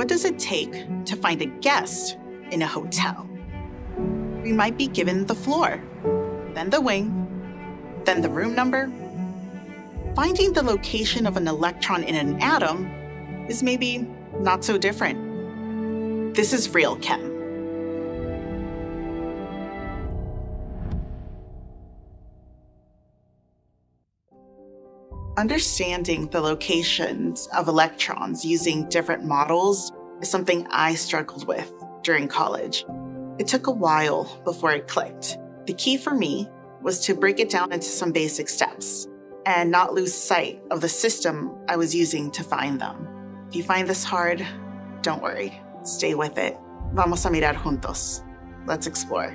what does it take to find a guest in a hotel? We might be given the floor, then the wing, then the room number. Finding the location of an electron in an atom is maybe not so different. This is real chem. Understanding the locations of electrons using different models is something I struggled with during college. It took a while before it clicked. The key for me was to break it down into some basic steps and not lose sight of the system I was using to find them. If you find this hard, don't worry. Stay with it. Vamos a mirar juntos. Let's explore.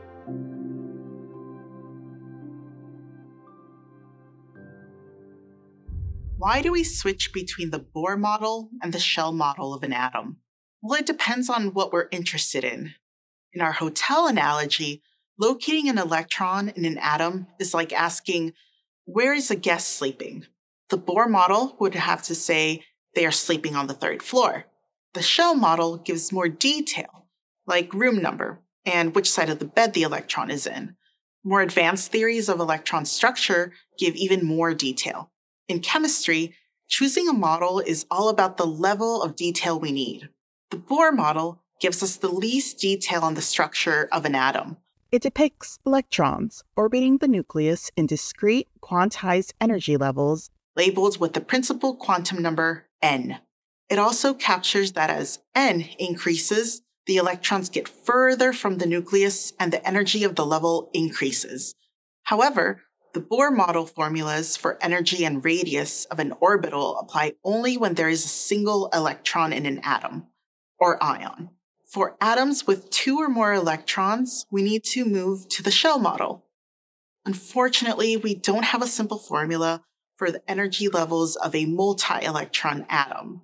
Why do we switch between the Bohr model and the shell model of an atom? Well, it depends on what we're interested in. In our hotel analogy, locating an electron in an atom is like asking, where is a guest sleeping? The Bohr model would have to say they are sleeping on the 3rd floor. The shell model gives more detail, like room number and which side of the bed the electron is in. More advanced theories of electron structure give even more detail. In chemistry, choosing a model is all about the level of detail we need. The Bohr model gives us the least detail on the structure of an atom. It depicts electrons orbiting the nucleus in discrete quantized energy levels, labeled with the principal quantum number n. It also captures that as n increases, the electrons get further from the nucleus and the energy of the level increases. However, the Bohr model formulas for energy and radius of an orbital apply only when there is a single electron in an atom, or ion. For atoms with 2 or more electrons, we need to move to the shell model. Unfortunately, we don't have a simple formula for the energy levels of a multi-electron atom.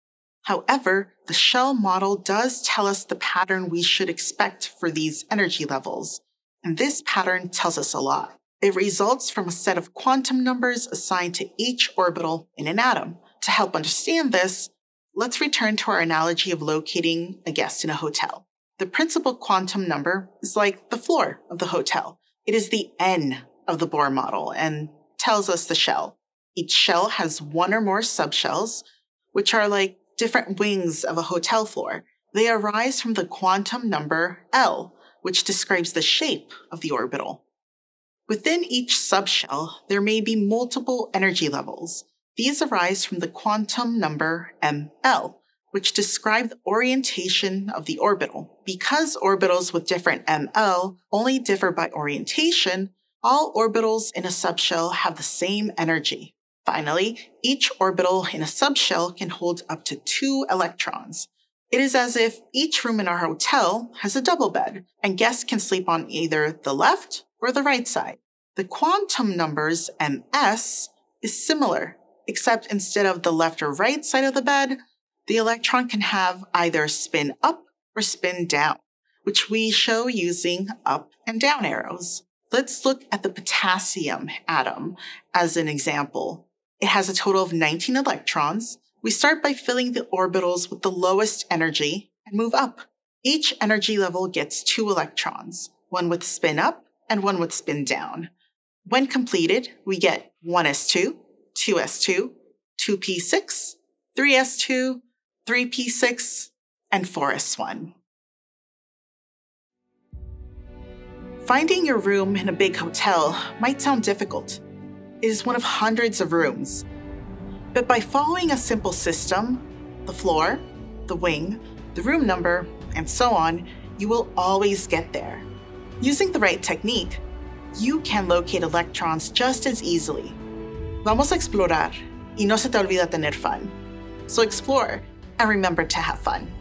However, the shell model does tell us the pattern we should expect for these energy levels, and this pattern tells us a lot. It results from a set of quantum numbers assigned to each orbital in an atom. To help understand this, let's return to our analogy of locating a guest in a hotel. The principal quantum number is like the floor of the hotel. It is the n of the Bohr model and tells us the shell. Each shell has 1 or more subshells, which are like different wings of a hotel floor. They arise from the quantum number L, which describes the shape of the orbital. Within each subshell, there may be multiple energy levels. These arise from the quantum number ml, which describe the orientation of the orbital. Because orbitals with different ml only differ by orientation, all orbitals in a subshell have the same energy. Finally, each orbital in a subshell can hold up to 2 electrons. It is as if each room in our hotel has a double bed, and guests can sleep on either the left or the right side. The quantum numbers ms is similar, except instead of the left or right side of the bed, the electron can have either spin up or spin down, which we show using up and down arrows. Let's look at the potassium atom as an example. It has a total of 19 electrons. We start by filling the orbitals with the lowest energy and move up. Each energy level gets 2 electrons, one with spin up and one with spin down. When completed, we get 1s2, 2s2, 2p6, 3s2, 3p6, and 4s1. Finding your room in a big hotel might sound difficult. It is one of hundreds of rooms. But by following a simple system, the floor, the wing, the room number, and so on, you will always get there. Using the right technique, you can locate electrons just as easily. Vamos a explorar, y no se te olvida tener fun. So explore, and remember to have fun.